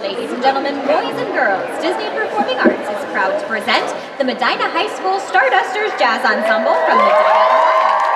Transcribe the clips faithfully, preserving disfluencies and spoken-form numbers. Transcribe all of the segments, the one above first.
Ladies and gentlemen, boys and girls, Disney Performing Arts is proud to present the Medina High School Stardusters Jazz Ensemble from Medina.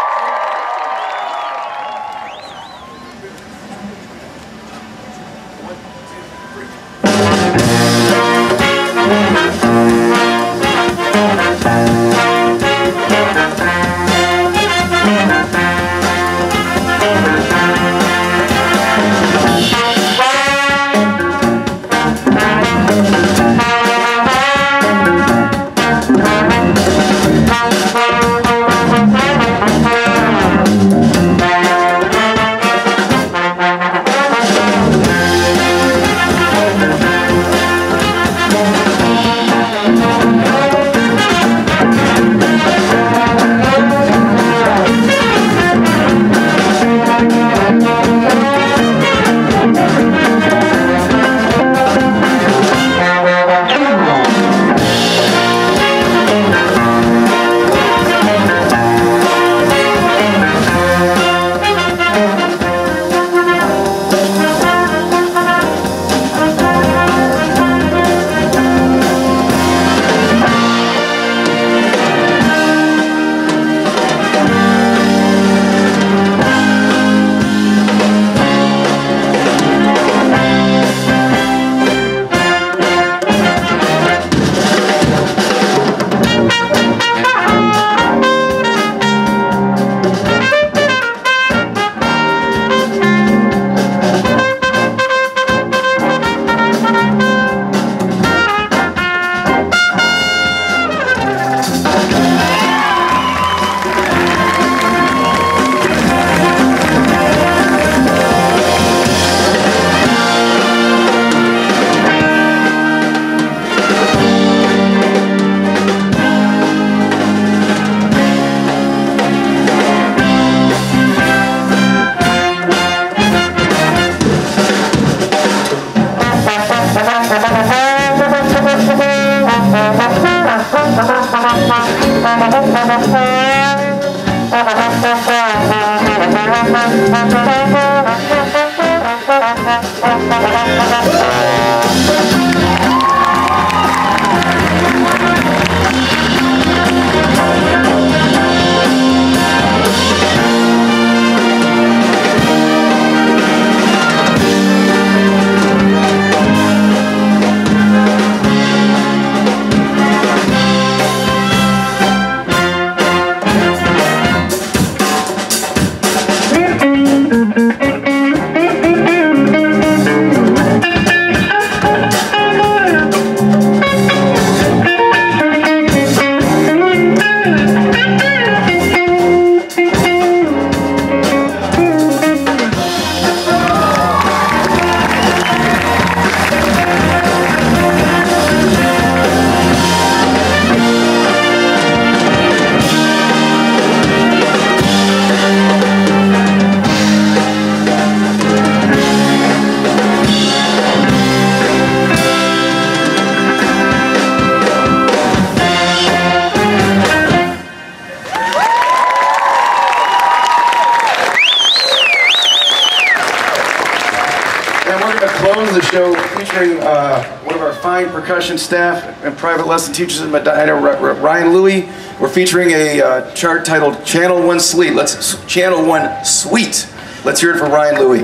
Close the show featuring uh, one of our fine percussion staff and private lesson teachers in Medina, Ryan Louie. We're featuring a uh, chart titled Channel One Suite. Let's Channel One Suite. Let's hear it for Ryan Louie.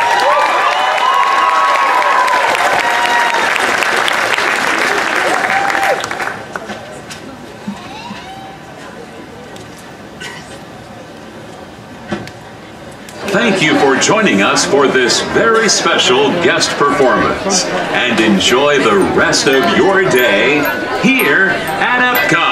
Thank you for joining us for this very special guest performance, and enjoy the rest of your day here at Epcot.